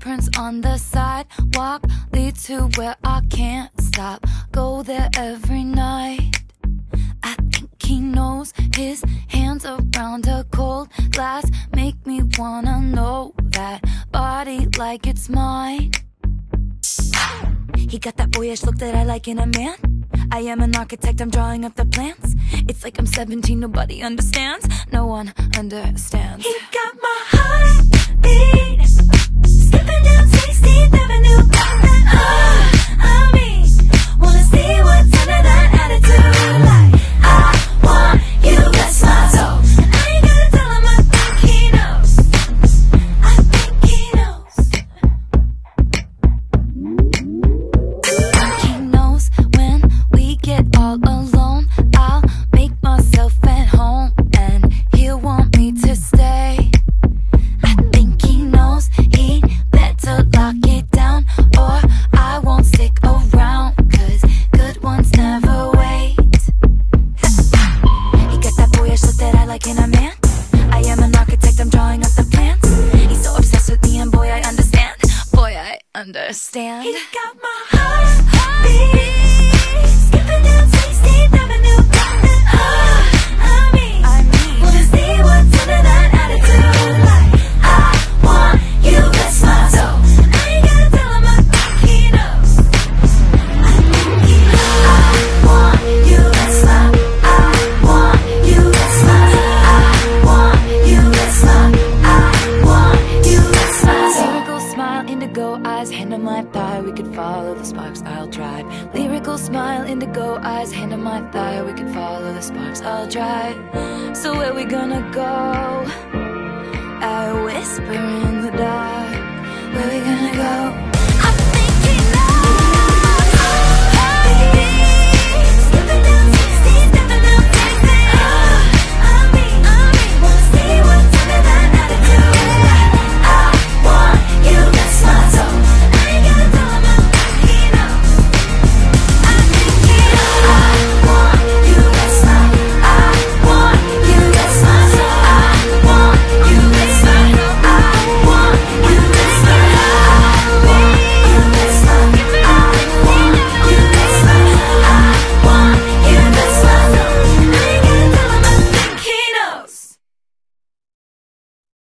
Footprints on the sidewalk lead to where I can't stop. Go there every night. I think he knows. His hands around a cold glass make me wanna know that body like it's mine. He got that boyish look that I like in a man. I am an architect, I'm drawing up the plans. It's like I'm 17, nobody understands. No one understands. He got my heart beat, skipping down 16th Avenue. I mean, wanna see what's under that attitude. Like, I want you, that's my soul. And I ain't gotta tell him, I think he knows. I think he knows. He knows when we get all alone, I'll make myself at home and he'll want me to stay. I think he knows he better lock it down or I won't stick around, cause good ones never wait. He got that boyish look that I like in a man. I am an architect, I'm drawing up the plans. He's so obsessed with me and boy I understand. Boy I understand. He got my heart beat, skipping down 16th Avenue. I mean, wanna see what's under that attitude. Like, I want you, that's my soul. And I ain't gotta tell him, I think he knows. I think he knows. I want you, that's my. I want you, that's my. I want you, that's my. I want you, that's my. Lyrical smile, indigo eyes, hand on my thigh. We could follow the sparks, I'll drive. Lyrical smile, indigo eyes, hand on my thigh. We could follow the sparks, I'll drive. So where we gonna go? I whisper in the dark. Where we gonna go?